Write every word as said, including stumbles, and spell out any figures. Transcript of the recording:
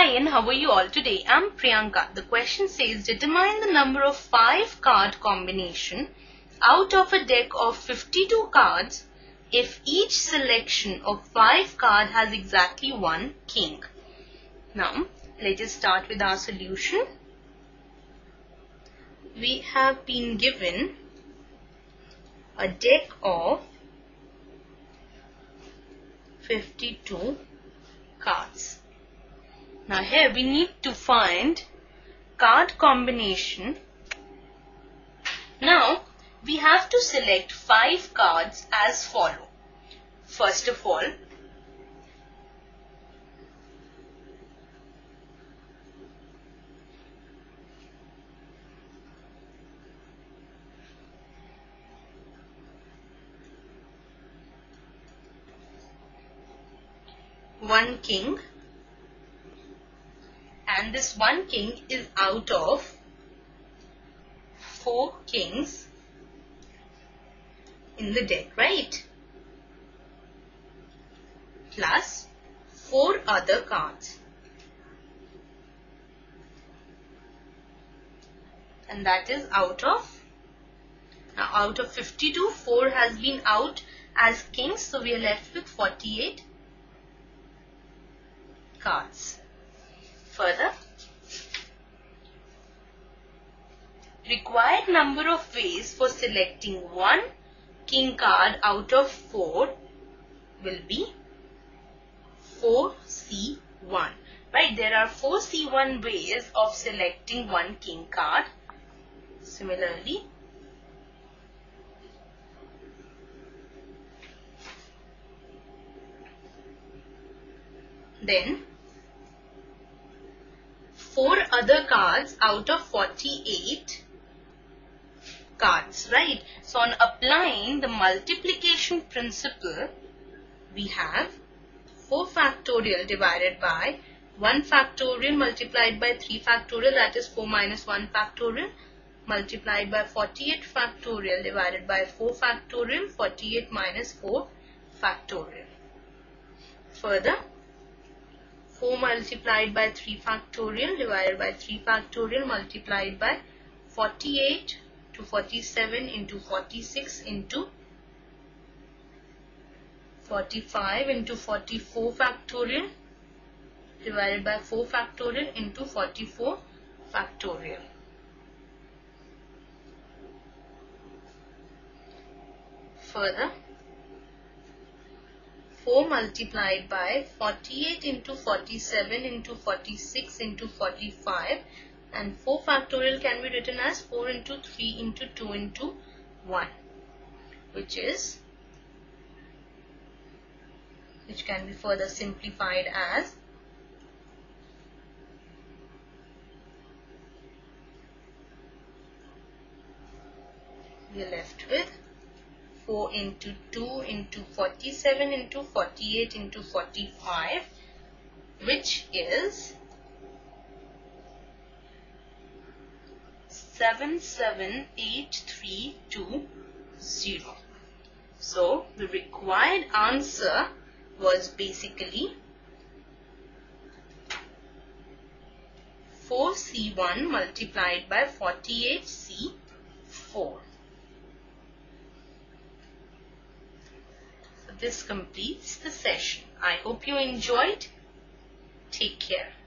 Hi, and how are you all today? I'm Priyanka. The question says, determine the number of five card combination out of a deck of fifty-two cards if each selection of five card has exactly one king. Now, let us start with our solution. We have been given a deck of fifty-two cards. Now here we need to find card combination. Now we have to select five cards as follow. First of all, one king, and this one king is out of four kings in the deck, right? Plus four other cards. And that is out of, now out of fifty-two, four has been out as kings, so we are left with forty-eight cards. Further, required number of ways for selecting one king card out of four will be four C one. Right, there are four C one ways of selecting one king card. Similarly, then four other cards out of forty-eight cards, right? So on applying the multiplication principle, we have four factorial divided by one factorial multiplied by three factorial, that is four minus one factorial, multiplied by forty-eight factorial divided by four factorial, forty-eight minus four factorial. Further, four multiplied by three factorial divided by three factorial multiplied by forty-eight to forty-seven into forty-six into forty-five into forty-four factorial divided by four factorial into forty-four factorial. Further, four multiplied by forty-eight into forty-seven into forty-six into forty-five, and four factorial can be written as four into three into two into one, which is which can be further simplified as we are left with four into two into forty-seven into forty-eight into forty-five, which is seven seven eight three two zero. So the required answer was basically four C one multiplied by forty-eight C four. This completes the session. I hope you enjoyed. Take care.